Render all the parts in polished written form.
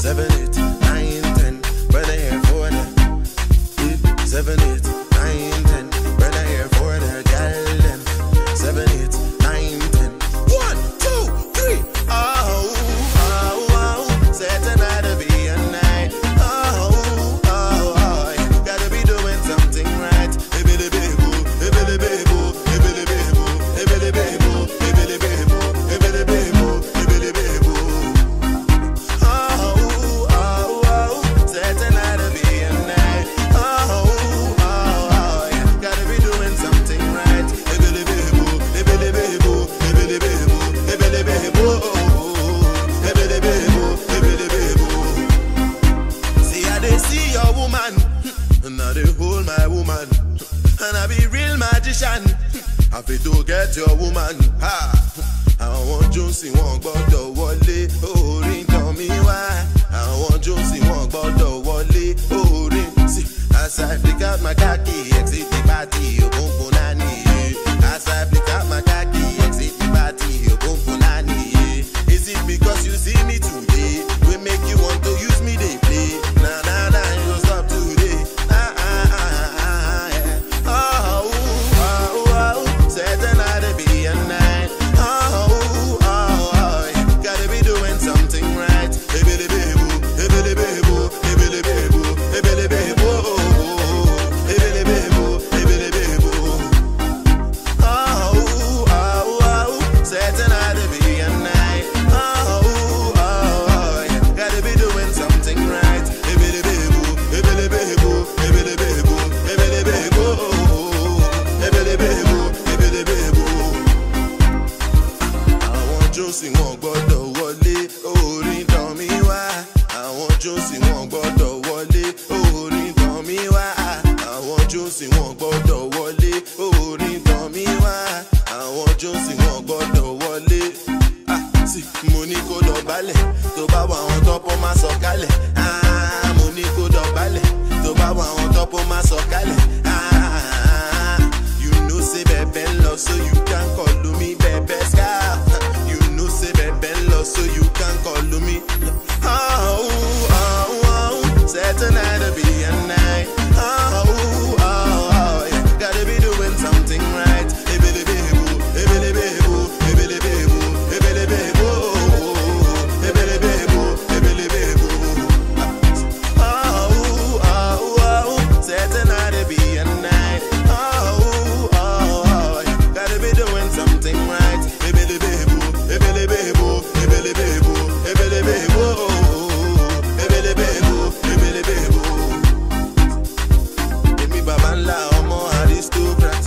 7, 8, 9, 10. When I hear for the 7, 8, 9, 10. When I hear for the girl them 7, 8, 9, 10. 1, 2, 3. Oh, oh, oh. Say tonight to be a night. Oh, oh, oh. Gotta be doing something right. Ibili bibu, ibili bibu, ibili bibu, ibili bibu, ibili bibu, ibili bibu, ibili bibu. Oh, oh, oh. Say tonight to be a night. Oh, oh, oh. Gotta be doing something right. Ibili bibu, ibili bibu, ibili bibu, ibili bibu, ibili bibu, ibili bibu. See how they see your woman, now they hold my woman, and I be real magician. I fit to get your woman. Ha! I want you see one gbọ́dọ̀ wọlé, orin tàn mí wá. I want you see one gbọ́dọ̀ wọlé, orin. See, as I flick out my khaki, exit the party, ogun nani. As I flick out my khaki, exit the party, ogun nani. Is it because you see me today? We make you want to use me, they play. Nah, nah, nah, you gon' stop today. Yeah. Oh, oh, oh. Say tonight to be a night. Oh, oh, oh. Gotta be doing something right. Ibili bibu, ibili bibu, ibili bibu, ibili bibu, ibili bibu, ibili bibu. Oh, oh, oh. Say tonight to be a night. Oh, oh, oh. Gotta be doing something right. Ibili bibu, ibili bibu, ibili bibu, ibili bibu, ibili bibu, ibili bibu. Àwọn jósì wọn gbọ́dọ̀ wọlé, orin tàn mí wá. Àwọn jósì wọn gbọ́dọ̀ wọlé, orin tàn mí wá. Àwọn jósì wọn gbọ́dọ̀ wọlé, orin tàn mí wá. Àwọn jósì wọn gbọ́dọ̀ wọlé. Sí, mo ní kó dọ̀bálẹ̀, tó bá wà àwọn tọ́pọ̀ máa sọ̀kalẹ̀. Mo ní kó dọ̀bálẹ̀, tó bá wà àwọn tọ́pọ̀ máa sọ̀kalẹ̀. You know say bẹ̀bẹ̀ ń lọ, so you can call me bẹ̀bẹ̀ scar. You know say bẹ̀bẹ̀ ń lọ, so you can call me. Oh, oh, oh. Say tonight to be a night. Oh, oh, oh. Gotta be doing something right. Ibili bibu, ibili bibu, ibili bibu, ibili bibu, ibili bibu, ibili bibu. Oh, oh, oh. Say tonight to be a night. Oh, oh. Gotta be doing something right. Ibili bibu, ibili bibu, ibili bibu, ibili bibu, ibili bibu, ibili bibu. Èmi bàbá ńlá ọmọ aristocrat.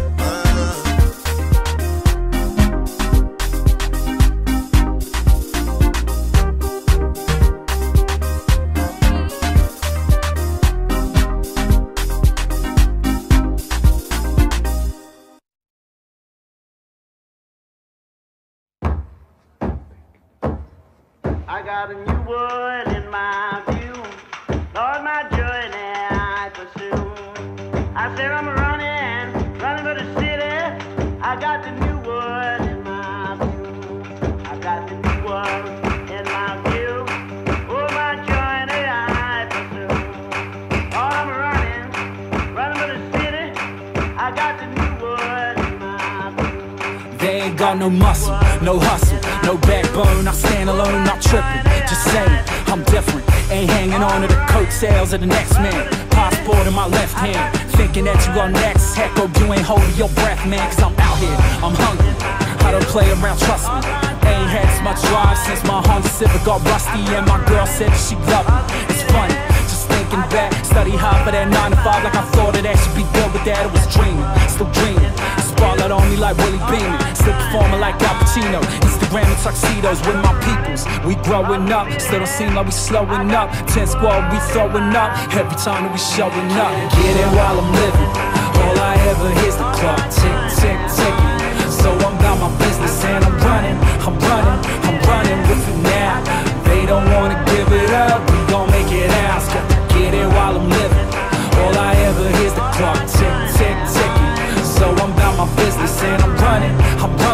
I got a new word in my view. Lord, my journey I pursue. I said I'm running for the city. I got the new word in my view. I got the new word in my view. Oh, my journey I pursue. Oh, I'm running for the city. I got the new word in my view. They ain't got no muscle, no hustle, no backbone. I stand alone, not tripping, just saying I'm different. Ain't hanging on to the coattails of the next man. Passport in my left hand, thinking that you are next. Heck, oh, you ain't holding your breath, man, cause I'm out here, I'm hungry. I don't play around, trust me. Ain't had as much drive since my Honda Civic got rusty, and my girl said that she loved me. It's funny, just thinking back, study hard for that 9 to 5, like I thought that I should be good with that. It was dreaming, still dreaming. Spotlight on me like Willie Beeman, still performing like Al Pacino. Instagram and tuxedos with my peoples. We growing up, still don't seem like we slowing up. 10 squad, we throwing up every time that we showing up. Get it while I'm living. All I ever hear's the clock tick, tick, ticking. So I'm about my business and I'm running with it now. They don't wanna give it up, we gon' make it out. Get it while I'm living. All I ever hear's the clock tick, tick, ticking. So I'm about my business and I'm running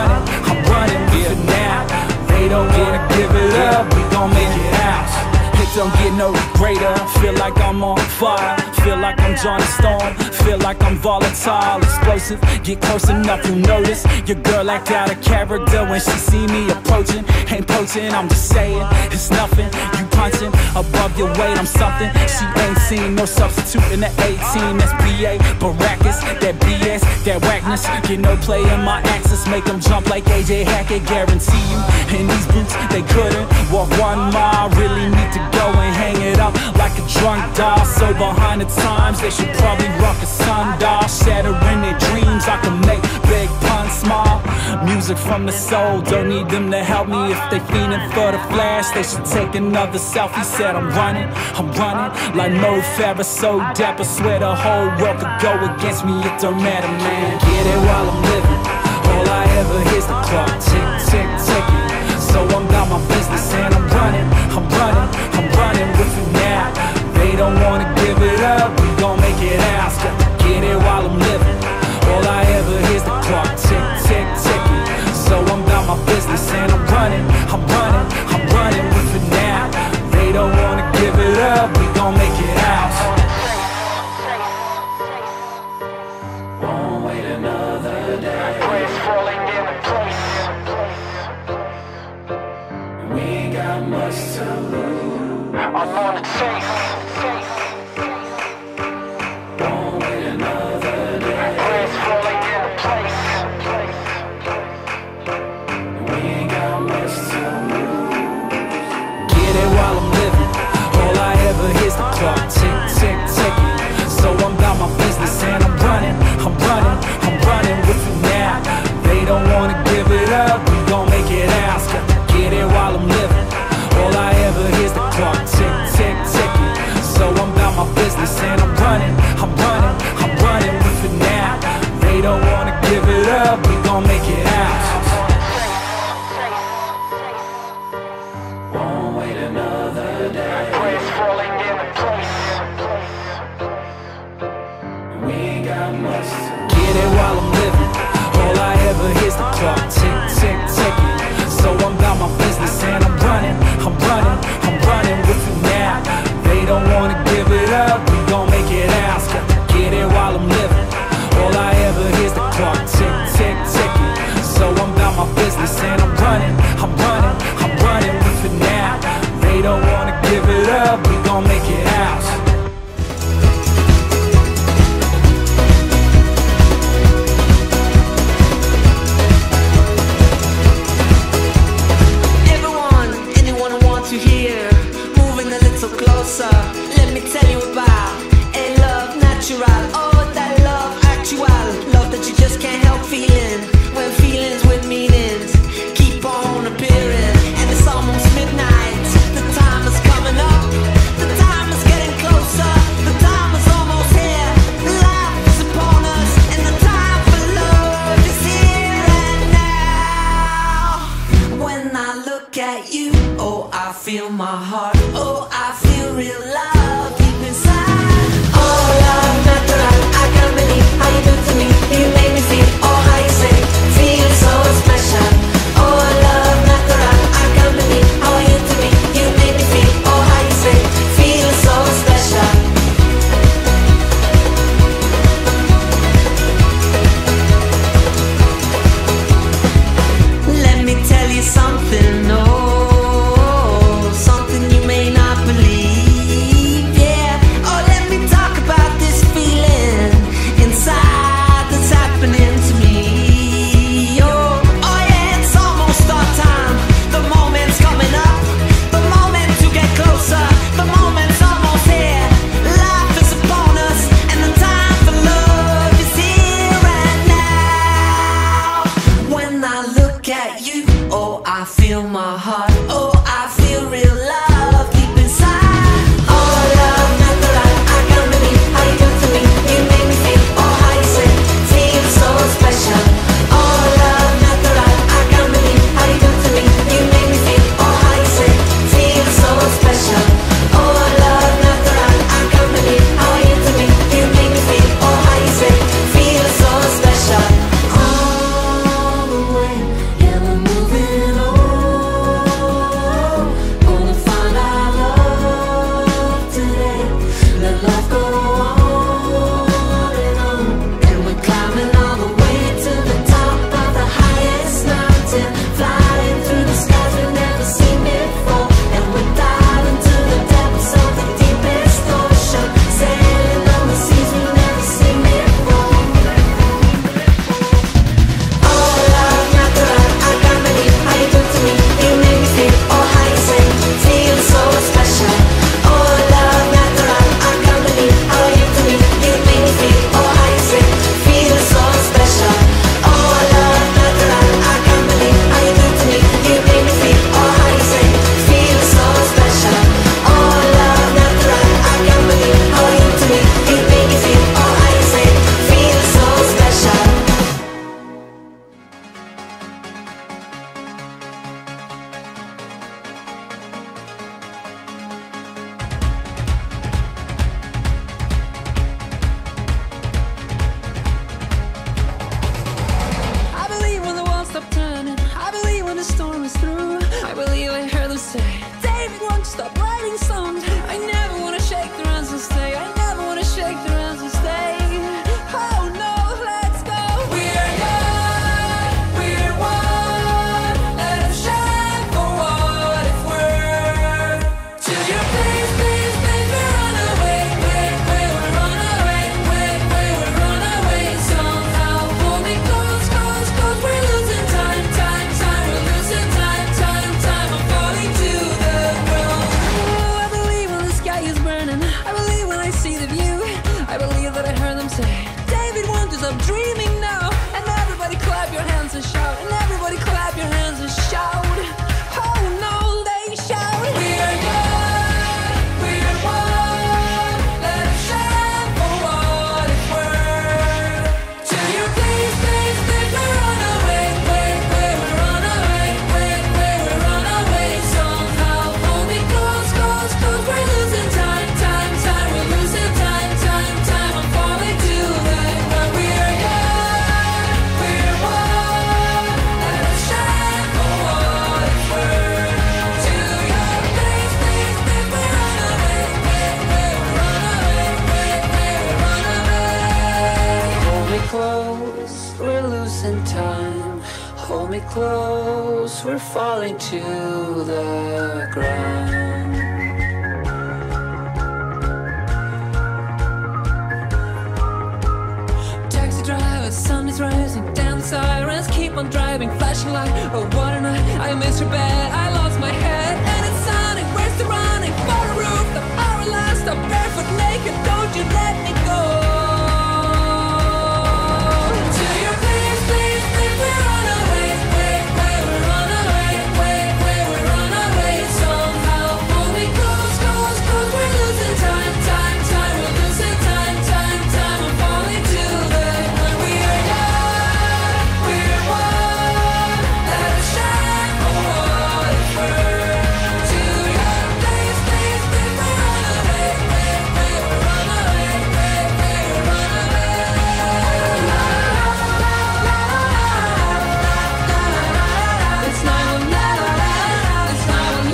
with it now. They don't wanna give it up, we gon' make it out. Here don't get no greater. Feel like I'm on fire, feel like I'm Johnny Storm, feel like I'm volatile, explosive. Get close enough, you'll notice your girl act out of character when she see me approaching. Ain't poaching, I'm just saying, it's nothing. You punching above your weight, I'm something. She ain't seen no substitute in the 18. That's BA, Baracus, that BS, that whackness. Get no play in my axis, make them jump like AJ Hackett. Guarantee you, in these boots, they couldn't walk 1 mile. Really need to go and hang it up like a drunk doll. So behind the times, they should probably rock a sundial. Shattering their dreams, I can make big puns small. Music from the soul, don't need them to help me. If they fiending for the flash, they should take another selfie. Said I'm running like Mo Farah, so dapper. Swear the whole world could go against me, it don't matter, man. Get it while I'm living, all I ever hear's the clock tick, tick, ticking. So I'm about my business and I'm running with it now. They don't wanna give it up, we gon' make it out. Get it while I'm living, all I ever hear's the clock tick, tick, ticking. So I'm about my business and I'm running with it now. They don't wanna give it up, we gon' make it out. Won't wait another day. Praise falling into place. We ain't got much to lose. I'm on the chase. Won't wait another day. Praise falling into place. We ain't got much to lose. Get it while I'm living, all I ever hear's the clock tick, tick, ticking. So I'm about my business and I'm running with it now. They don't wanna give it up, we gon' make it out. Get it while I'm living, all I ever hear's the clock tick, tick, ticking. So I'm about my business and I'm running with it now. They don't wanna give it up, we gon' make it out. Won't wait another day. Praise falling into place. We ain't got much to get it while I'm living, all I ever hear's the clock tick, tick, ticking. So I'm about my business and I'm running with it now. They don't wanna give it up, we gon' make it out. Get it while I'm living, all I ever hear's the clock tick, tick, ticking. So I'm about my business and I'm running with it now. They don't wanna give it up, we gon' make it out. To hear, moving a little closer. Let me tell you about a love natural. Oh, that love actual, love that you just can't help feeling. When feelings with meanings keep on appearing, and it's almost midnight. The time is coming up. The time is getting closer. The time is almost here. Life is upon us, and the time for love is here and now. When I look at you, oh, I feel my heart, oh, I feel real love deep inside. Oh, love natural, I can't believe how you do to me. You make me feel, oh, how you say, feel so special. Oh, love natural, I can't believe how you to me. You make me feel, oh, how you say, feel so special. Let me tell you something, oh, something you may not believe, yeah. about writing songs. I never wanna shake their hands and stay. I never wanna shake their hands and stay. Oh no, let's go. We're young, we're one. Let us shine for what it's worth. To your place, place, place, we're on our way, we're on our way, we're on our way. Somehow hold me close, close, close. We're losing time, time, time. We're losing time, time, time. I'm falling to the ground. Oh, I believe when the sky is burning. I believe when I see the view. I believe that I heard them say, David wonders, I'm dreaming now. And everybody clap your hands and shout. And everybody clap your hands and shout. Oh no, they shout. We're young, we're one. Let us shine for what it's worth. To your place, place, place. We're on our way, we're on our way, we're on our way. Somehow hold me close, close, close. We're losing time, time, time. We're losing time, time, time. I'm falling to the ground. We're young, we're one. Let us shine for what it's worth. To your place, place, place. We're on our way, we're on our way, we're on our way. Hold me close, we're losing time. Hold me close, we're falling to the ground. Taxi driver, sun is rising, down the sirens keep on driving, flashing light. Oh, what a night! I missed your bed, I lost my head, and it's sunny. Where's the running for a rooftop? Our last stop, barefoot, naked. Don't you let me go. To your place, place, place. We're on our way, we're on our way, we're on our way. Somehow hold me close, close, close. We're losing time, time, time. We're losing time, time, time. I'm falling to the ground. We're young, we're one. Let us shine for what it's worth. To your place, place, place. We're on our way, we're on our way, we're on our way. It's not a lie, it's not a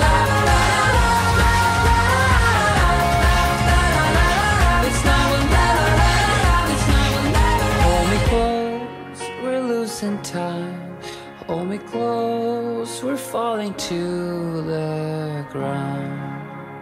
lie. It's not a lie, it's not a lie. Hold me close, we're losing time. Hold me close, we're falling to the ground.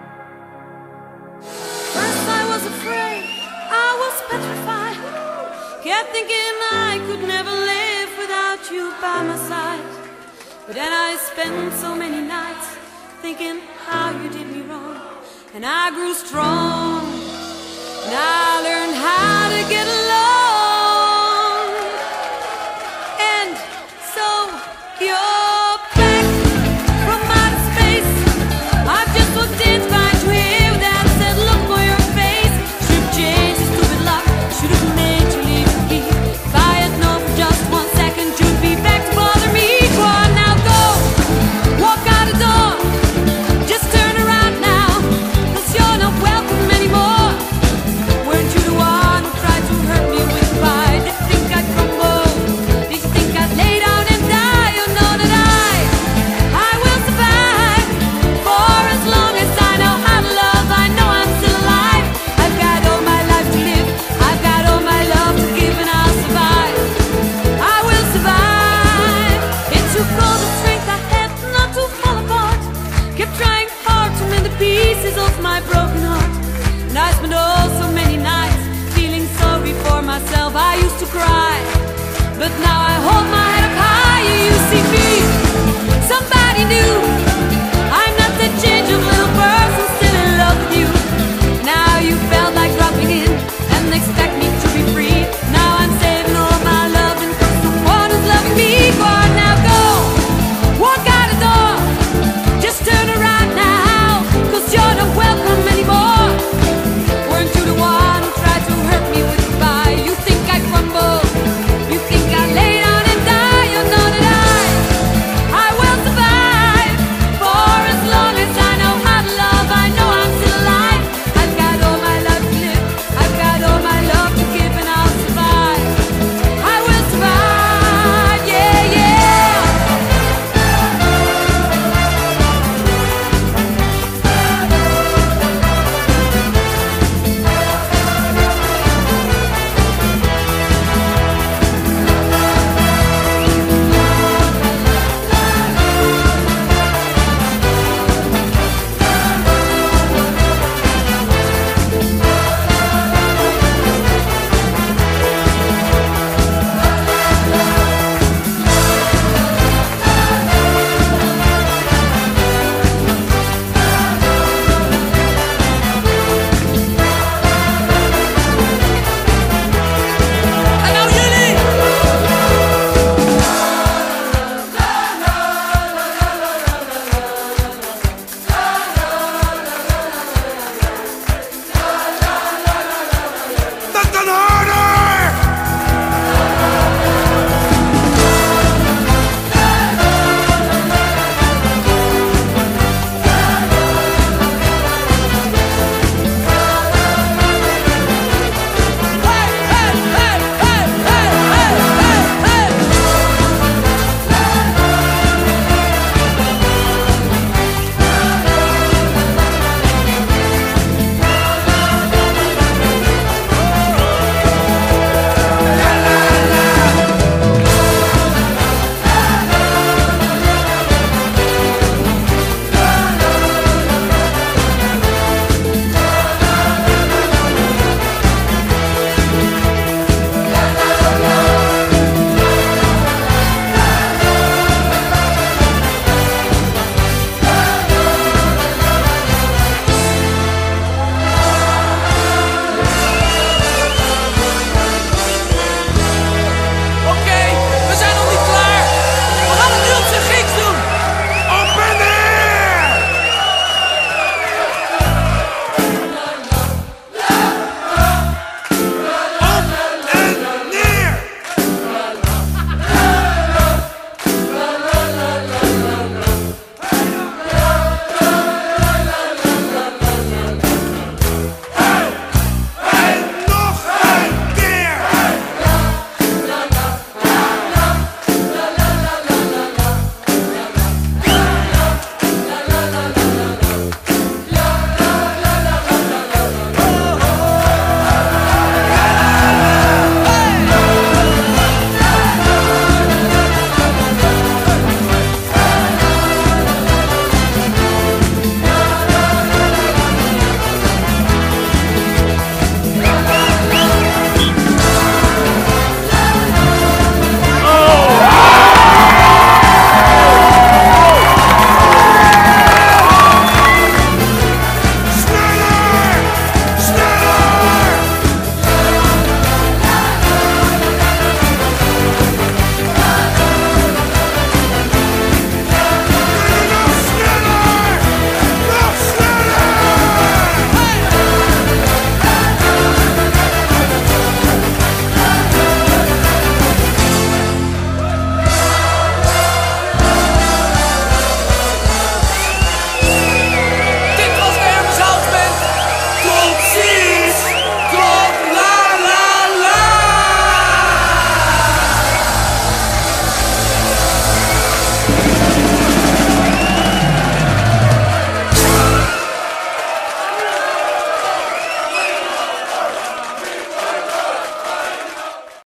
First I was afraid, I was petrified. Kept thinking I could never live without you by my side. But then I spent so many nights thinking how you did me wrong. And I grew strong, and I learned how to get along. And so you're back from outer space. I've just walked in, find you here with that said look for your face. Should've changed the stupid lock, should've made you leave the key. If I had known for just 1 second you'd be back to bother me. Go on now, go, walk out the door. Just turn around now, 'cause you're not welcome anymore. Weren't you the one who tried to hurt me with pride? Did you think I'd crumble? Did you think I'd lay down and die? You know that I will survive. For as long as I know how to love, I know I'm still alive. I've got all my life to live, I've got all my love to give, and I'll survive. I will survive. It took all the strength I had not to fall apart. Kept trying hard to mend the pieces of my broken heart. And I spent oh so many nights feeling sorry for myself. I used to cry, but now I hold my head up high. You see me, somebody new.